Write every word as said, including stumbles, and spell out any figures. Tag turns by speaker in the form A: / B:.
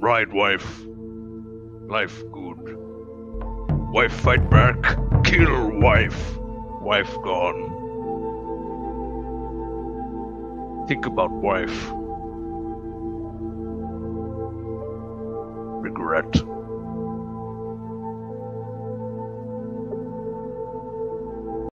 A: Right, wife. Life good. Wife fight back. Kill wife. Wife gone. Think about wife. Regret.